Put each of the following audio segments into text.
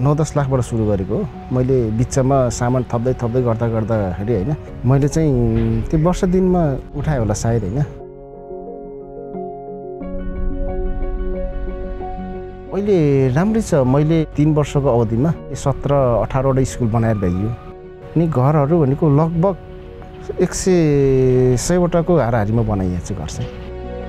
9-10 लाखबाट सुरु गरेको हो मैले बिचमा सामान थप्दै गर्दाखेरि हैन मैले चाहिँ त्यो वर्ष दिनमा उठाए होला सायद हैन अहिले राम्रै छ मैले 3 वर्षको अवधिमा 17-18 वटा स्कुल बनाएर भ्याइयो अनि घरहरु भनेको लगभग 100 वटाको हाराहारीमा बनाइएको छ घर चाहिँ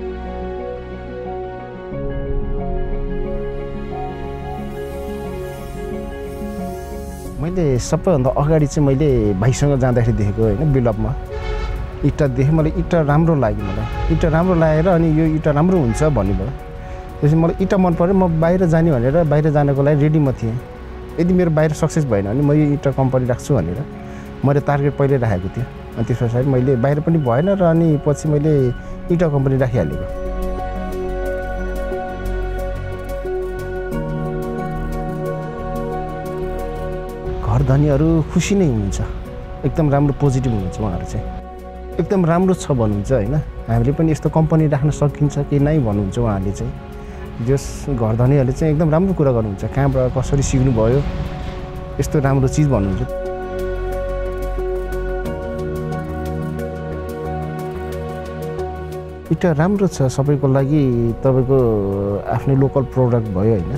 मैले सबैभन्दा अगाडि चाहिँ मैले भाइसँग जाँदाखेरि देखेको हैन बिल्डअपमा इटा देखे मलाई इटा राम्रो लाग्यो मलाई इटा राम्रो लागेर अनि यो इटा राम्रो हुन्छ भन्नुभयो त्यसपछि मलाई इटा मन पर्यो म बाहिर जाने भनेर बाहिर जानको लागि रेडी म थिएँ यदि मेरो बाहिर सक्सेस भएन भने म यो इटा कम्पनी राख्छु भनेर मैले टार्गेट पहिले राखेको थिएँ अनि त्यसपछि मैले बाहिर पनि भएन र अनि पछि मैले इटा कम्पनी राखिहालेको घर धनीहरू खुसी नै हुनुहुन्छ एकदम राम्रो पोजिटिभ हुनुहुन्छ उहाँहरू चाहिँ एकदम राम्रो छ भन्नुहुन्छ हैन हामीले पनि यस्तो कम्पनी राख्न सकिन्छ कि नै भन्नुहुन्छ उहाँहरूले चाहिँ जस घर धनीहरूले चाहिँ एकदम राम्रो कुरा गर्नुहुन्छ कहाँबाट कसरी सिक्नु भयो यस्तो राम्रो चीज भन्नुहुन्छ इटा राम्रो छ सबैको लागि तपाईको आफ्नो लोकल प्रोडक्ट भयो हैन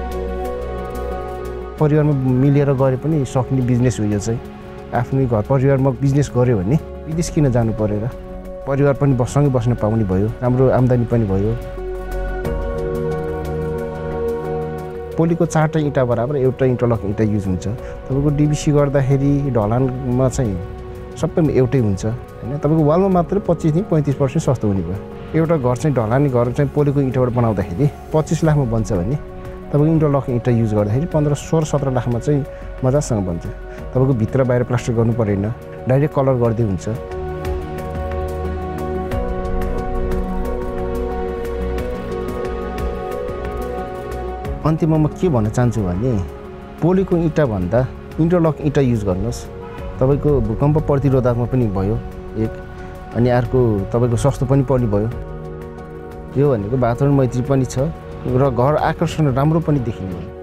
परिवारमा मिलेर गरे पनि सक्ने बिजनेस हो यो चाहिँ आफ्नै घर परिवारमा बिजनेस गर्यो भने विदेश किन जानु परेर परिवार पनि सँगै बस्न पाउने भयो राम्रो आम्दानी पनि भयो पोलीको 4टा इटा बराबर एउटा इन्टरलक इटा युज हुन्छ तपाईको डीबीसी गर्दाखेरि ढलानमा चाहिँ सबैमा एउटै हुन्छ हैन तपाईको वालमा मात्र 25 देखि 35% सस्तो हुने भयो एउटा घर चाहिँ ढलानी घर चाहिँ पोलीको इटाबाट बनाउँदाखेरि 25 लाखमा बन्छ भने तपाईको इन्टरलक इटा युज गर्दाखेरि 15-16-17 लाखमा चाहिँ मजासँग बन्छ तपाईको भित्र बाहिर प्लास्टर गर्नु पर्दैन डाइरेक्ट कलर गर्दै हुन्छ अन्तिममा म के भन्न चाहन्छु भने पोलीको इटा भन्दा इन्टरलक इटा युज गर्नुहोस् तपाईको भूकम्प प्रतिरोधकमा पनि भयो एक अनि अर्को तपाईको सस्तो पनि पर्ने भयो यो भनेको वातावरण मैत्री पनि छ र घर आकर्षण राम्रो पनि देखिने